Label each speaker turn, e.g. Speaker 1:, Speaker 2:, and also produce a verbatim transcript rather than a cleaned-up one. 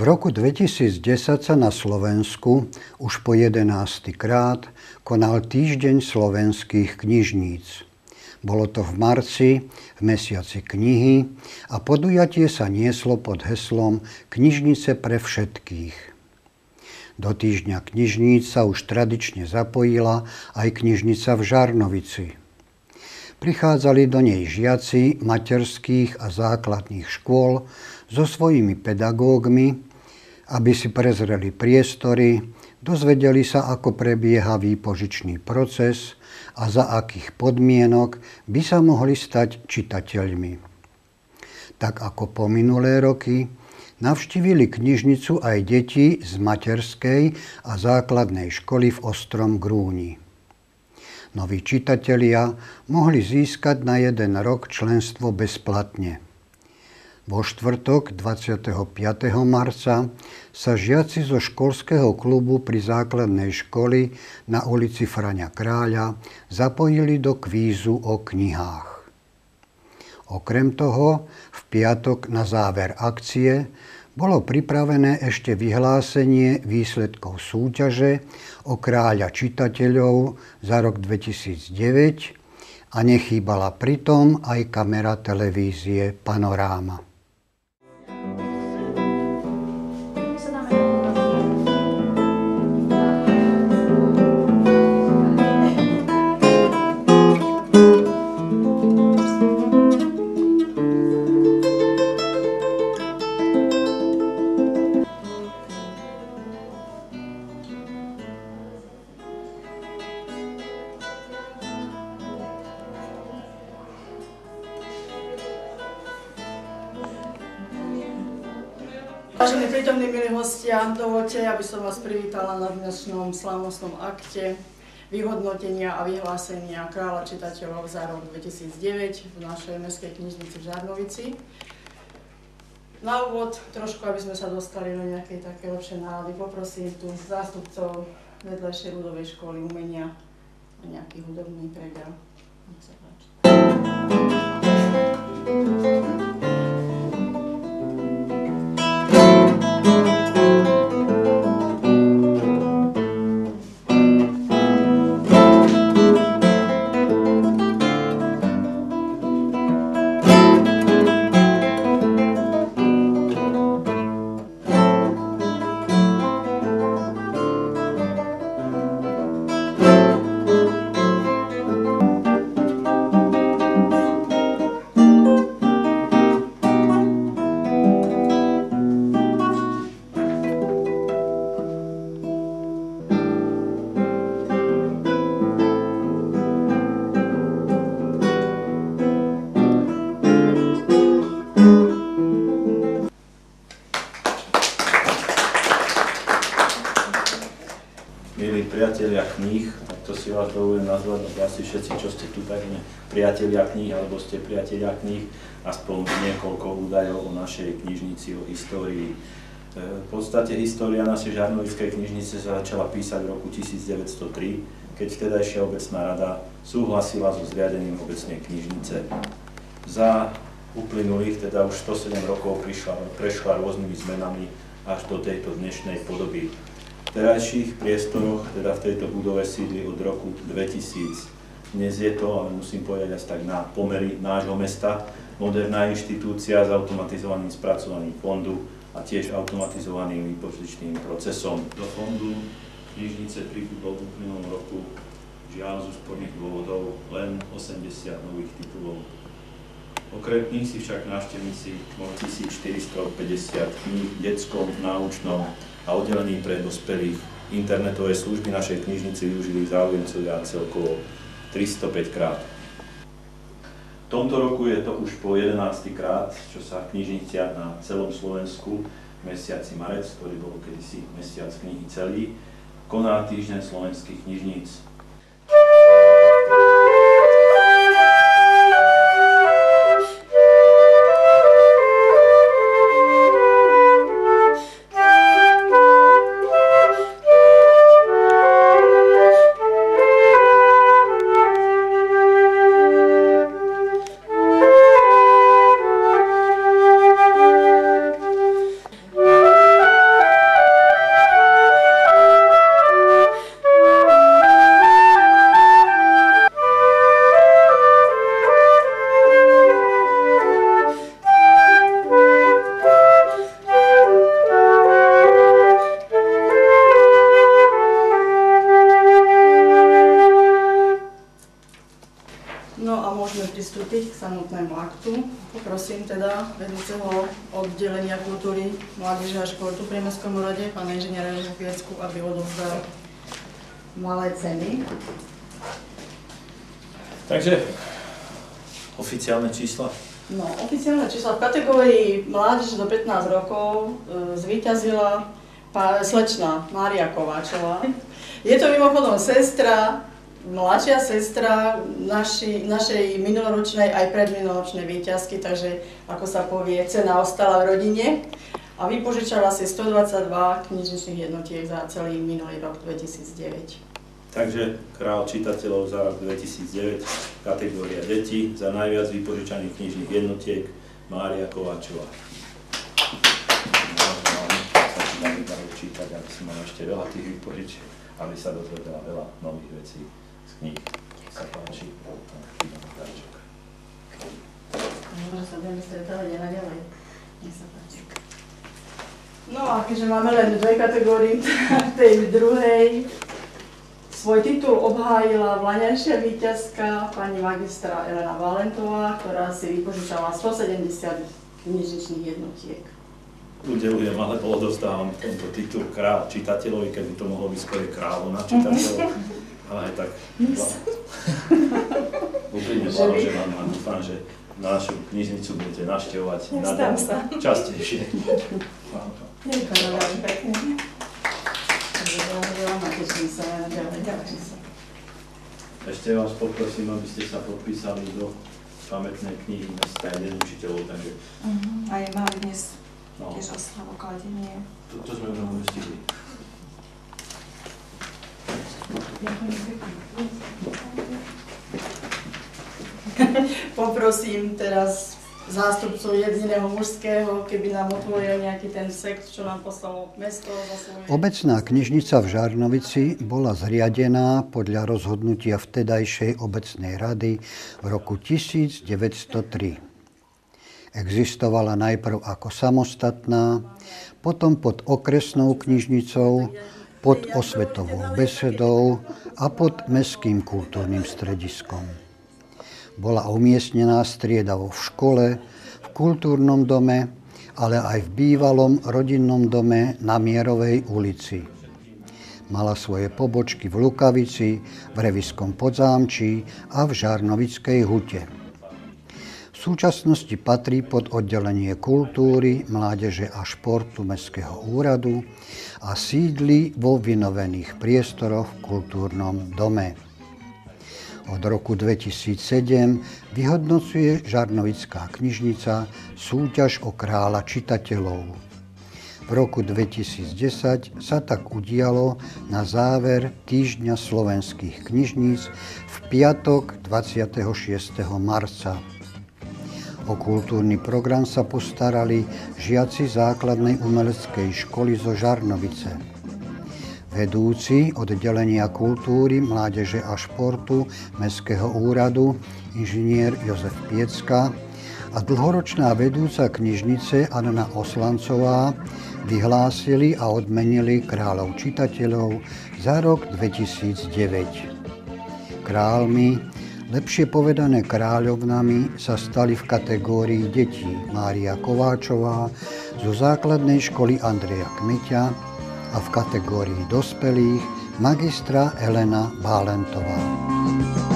Speaker 1: roku dvetisícdesať sa na Slovensku už po jedenásty krát konal Týždeň slovenských knižníc. Bolo to v marci, v mesiaci knihy a podujatie sa nieslo pod heslom Knižnice pre všetkých. Do Týždňa knižníc sa už tradične zapojila aj knižnica v Žarnovici. Prichádzali do nej žiaci materských a základných škôl so svojimi pedagógmi, aby si prezreli priestory, dozvedeli sa, ako prebieha výpožičný proces a za akých podmienok by sa mohli stať čitateľmi. Tak ako po minulé roky, navštívili knižnicu aj deti z materskej a základnej školy v Ostrom Grúni. Noví čitatelia mohli získať na jeden rok členstvo bezplatne. Vo štvrtok dvadsiateho piateho marca sa žiaci zo školského klubu pri základnej školy na ulici Fraňa Kráľa zapojili do kvízu o knihách. Okrem toho, v piatok na záver akcie bolo pripravené ešte vyhlásenie výsledkov súťaže o Kráľa čitateľov za rok dvetisícdeväť a nechýbala pritom aj kamera televízie Panoráma.
Speaker 2: Vážení prítomní, milí hostia, dovoľte, aby som vás privítala na dnešnom slávnostnom akte vyhodnotenia a vyhlásenia Kráľa čitateľov za rok dvetisícdeväť v našej mestskej knižnici v Žarnovici. Na úvod, trošku, aby sme sa dostali do nejakej také lepšej nálady, poprosím tu zástupcov vedľajšej ľudovej školy umenia a nejaký hudobný prejav. Nech sa páči.
Speaker 3: Milí priatelia kníh, tak to si vás dovolím nazvať, no asi všetci, čo ste tu tak priatelia kníh, alebo ste priatelia kníh, aspoň niekoľko údajov o našej knižnici, o histórii. V podstate história našej žarnovickej knižnice sa začala písať v roku tisícdeväťstotri, keď vtedajšia obecná rada súhlasila so zriadením obecnej knižnice. Za uplynulých, teda už stosedem rokov prišla, prešla rôznymi zmenami až do tejto dnešnej podoby. V terajších priestoroch, teda v tejto budove sídli od roku dvetisíc. Dnes je to, ale musím povedať asi tak na pomery nášho mesta, moderná inštitúcia s automatizovaným spracovaním fondu a tiež automatizovaným výpožičným procesom. Do fondu knižnice pribudlo v uplynulom roku, žiaľ z úsporných dôvodov, len osemdesiat nových titulov. Okrem kníh si však návštevníci mohli tisícštyristopäťdesiat kníh v detskom, náučnom a oddelení pre dospelých. Internetové služby našej knižnici využili záujemcovia celkovo tristopäť krát. V tomto roku je to už po jedenásty krát, čo sa knižnicia na celom Slovensku v mesiaci marec, ktorý bol kedysi mesiac knihy celý, koná Týždeň slovenských knižníc.
Speaker 2: pristúpiť k samotnému aktu. Poprosím teda vedúceho oddelenia kultúry, mládeže a športu pri Mestskom úrade, pána inžiniera Jozefa Piecku, aby odovzdal malé ceny. Takže oficiálne čísla? No, oficiálne čísla v kategórii mládež do pätnásť rokov e, zvíťazila pá, slečna Mária Kováčová. Je to mimochodom sestra, mladšia sestra naši, našej minuloročnej aj predminuloročnej víťazky, takže ako sa povie, cena ostala v rodine a vypožičala si stodvadsaťdva knižničných jednotiek za celý minulý rok dvetisícdeväť. Takže král čitateľov za rok dvetisícdeväť, kategória deti, za najviac vypožičaných knižných jednotiek Mária Kováčová. Sa ti dali dali čítať, aby si mal ešte veľa tých vypožičiek, aby sa dozvedela veľa nových vecí z kníh. Nech sa páči. Dobre, sa budeme stretávať aj naďalej. Nech sa páči. No a keďže máme len dve kategórie, v tej druhej svoj titul obhájila vlaňajšia víťazka pani magistra Elena Valentová, ktorá si vypožičala stosedemdesiat knižničných jednotiek. Udelujem, alebo odovzdávam tento titul král čitateľovi, keby to mohlo byť skôr kráľovna čitateľov. Ale aj tak úprimne blahoželám a dúfam, že našu knižnicu budete navštevovať častejšie. Ďakujem veľmi pekne. Ešte vás poprosím, aby ste sa podpísali do pamätnej knihy Mesta jeden učiteľov, takže... Uh-huh. A je mali dnes no. Tiež oslavokladenie. To, to sme už stihli. Poprosím teraz zástupcov jediného mužského, keby nám otvoril nejaký ten sekt, čo nám poslalo mesto za svoje...
Speaker 1: Obecná knižnica v Žarnovici bola zriadená podľa rozhodnutia vtedajšej obecnej rady v roku tisícdeväťstotri. Existovala najprv ako samostatná, potom pod okresnou knižnicou, pod osvetovou besedou a pod mestským kultúrnym strediskom. Bola umiestnená striedavo v škole, v kultúrnom dome, ale aj v bývalom rodinnom dome na Mierovej ulici. Mala svoje pobočky v Lukavici, v Reviskom Podzámčí a v Žarnovickej hute. V súčasnosti patrí pod oddelenie kultúry, mládeže a športu Mestského úradu a sídli vo vynovených priestoroch v kultúrnom dome. Od roku dvetisícsedem vyhodnocuje Žarnovická knižnica súťaž o kráľa čitateľov. V roku dvetisícdesať sa tak udialo na záver Týždňa slovenských knižníc v piatok dvadsiateho šiesteho marca. O kultúrny program sa postarali žiaci základnej umeleckej školy zo Žarnovice. Vedúci oddelenia kultúry, mládeže a športu Mestského úradu, inžinier Jozef Piecka a dlhoročná vedúca knižnice Anna Oslancová vyhlásili a odmenili kráľov čitateľov za rok dvetisícdeväť. Kráľmi, lepšie povedané kráľovnami, sa stali v kategórii detí Mária Kováčová zo základnej školy Andreja Kmeťa a v kategórii dospelých magistra Elena Valentová.